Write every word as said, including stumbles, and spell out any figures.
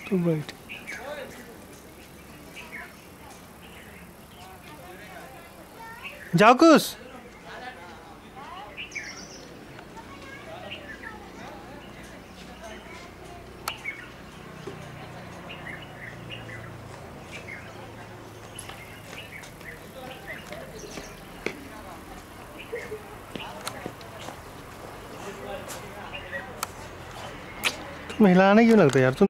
तो बैठ जाकुस। तुम हिलाने क्यों लगता यार तुम।